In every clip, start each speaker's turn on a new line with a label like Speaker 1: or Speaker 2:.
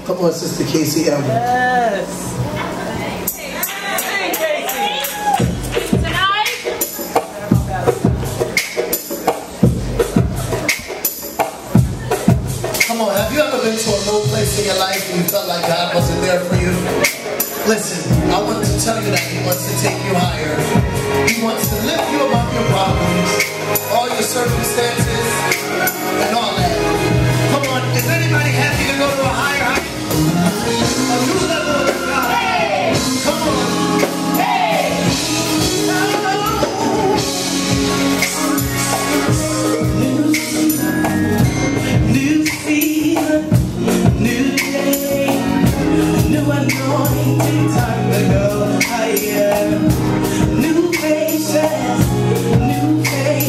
Speaker 1: Come on, Sister Kasey.
Speaker 2: Yes. Hey, Kasey. Tonight.
Speaker 1: Come on, have you ever been to a low place in your life and you felt like God wasn't there for you? Listen, I want to tell you that He wants to take you higher. He wants to lift you above your problems, all your circumstances, and all that. Come on, is anybody happy to go to a higher height? A new level of God. Hey! Come on. Hey! New season, new day, new anointing, time to go higher. New faces, new faces.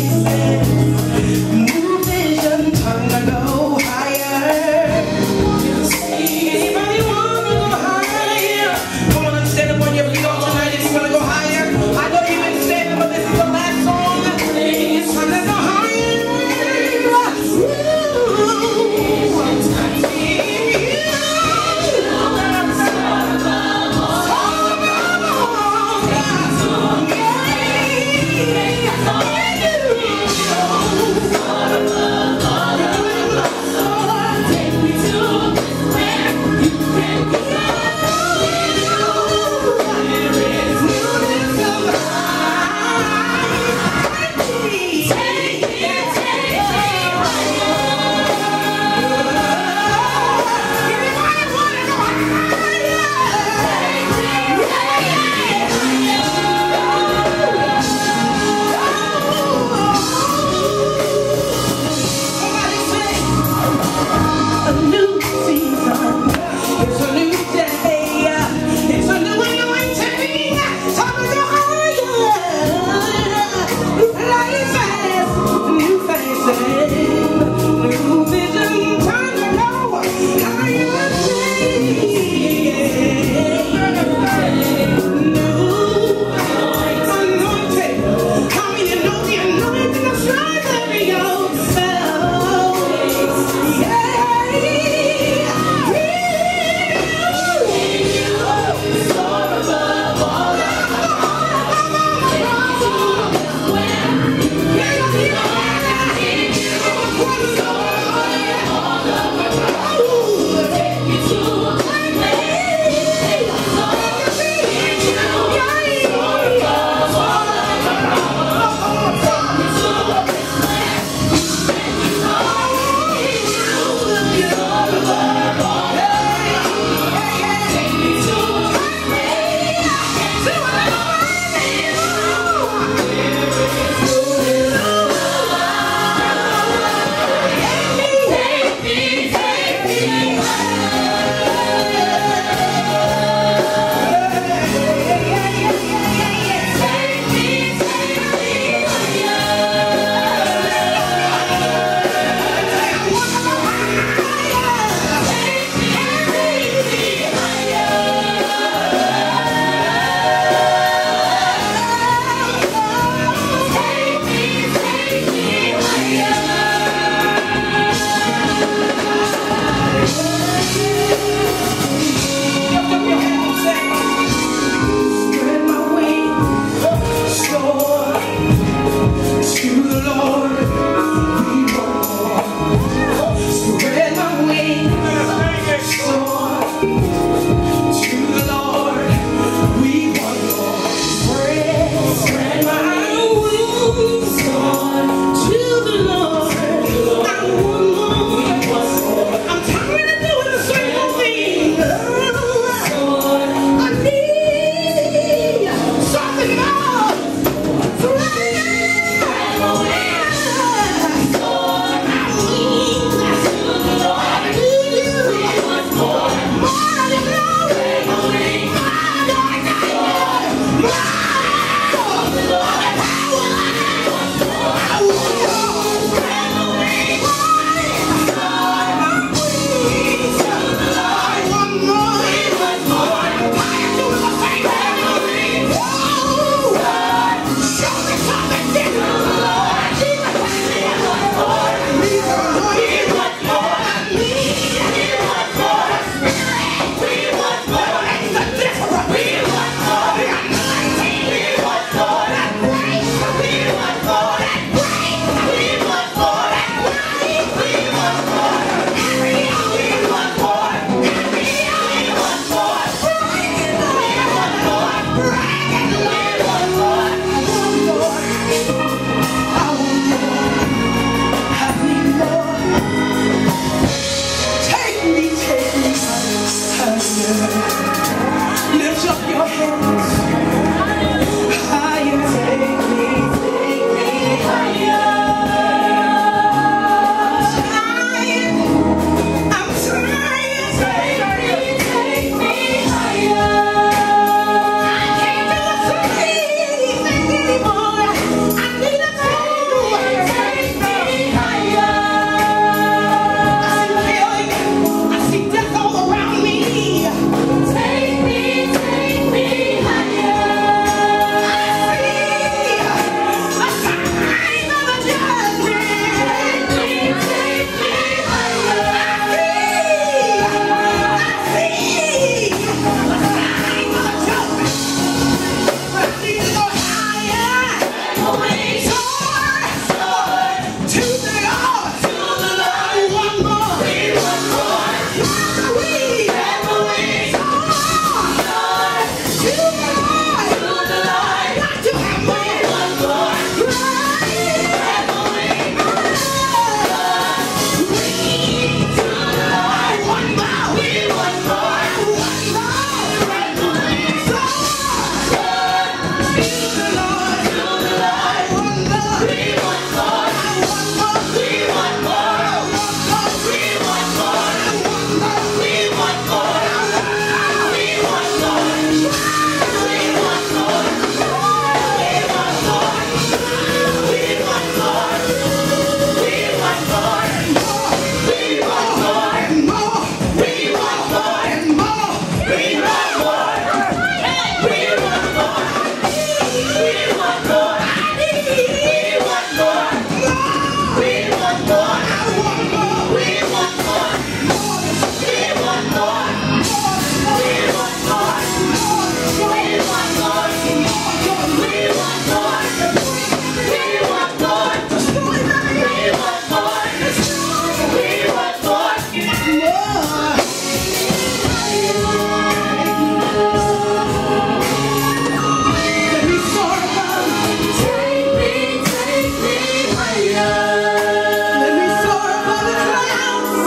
Speaker 1: Let me soar above the clouds.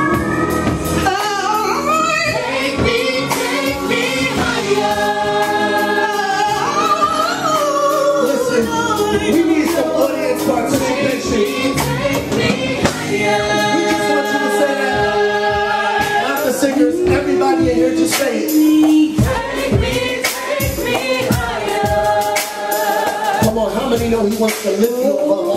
Speaker 1: Take me higher. Listen, we need some audience participation. We just want you to say that. Not the singers, everybody in here just say it. Take me higher. Come on, how many know he wants to lift you above